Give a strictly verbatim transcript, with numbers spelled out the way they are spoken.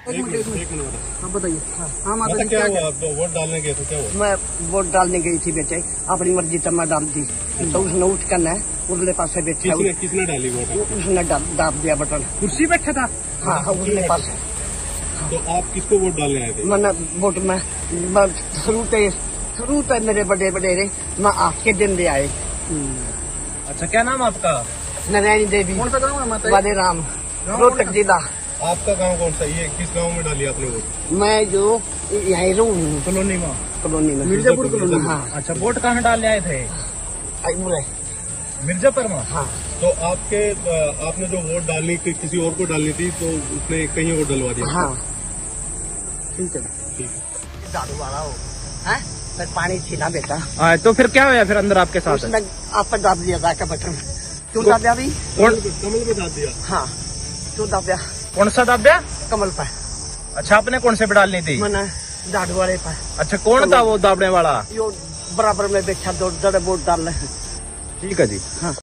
एक मिनट एक मिनट हाँ बताइए। हाँ माता जी क्या हुआ? आप वोट डालने गए थे, क्या हुआ? मैं वोट डालने गई थी बेटे, अपनी मर्जी तब मैं डाल दी, तो उसने उठ कर न उरले पास से बैठा। किसने किसने डाली वोट? उसने दाब दिया बटन, कुर्सी बैठा था। हाँ उरले पास। तो आप किसको वोट डालने आए थे? मैंने वोट में शुरू से शुरू से मेरे बड़े बड़े मैं आज के दिन ले आए। अच्छा, क्या नाम आपका? नारायणी देवी। कौन सा गाँव है माता? वाले राम, रोहतक जिला। आपका गांव कौन सा? ये किस गांव में डाली आपने वोट? मैं जो यही रहूँ कॉलोनी में। कॉलोनी में, मिर्जापुर कॉलोनी। हाँ। अच्छा, वोट कहाँ डालने आए थे? मिर्जापुर में। हाँ। तो आपके आपने जो वोट डालनी थी किसी और को डालनी थी, तो उसने कहीं और डलवा दिया? हाँ ठीक है ठीक है। दारू वाला हो है, फिर पानी छीना बेटा। हाँ, तो फिर क्या हुआ फिर अंदर आपके साथ? उसने आप पर दाब दिया जाकर बटन। क्यों दाब्या अभी? कमल कमल पे दाब दिया? हाँ क्यों दाब्या? कौन सा दाब्या? कमल पर। अच्छा, आपने कौन से पे डालनी थी? मैंने दारू वाले पर। अच्छा, कौन था वो दाबने वाला? यो बराबर में बैठा, दो दड़े वोट डाल रहे। ठीक है जी। हाँ।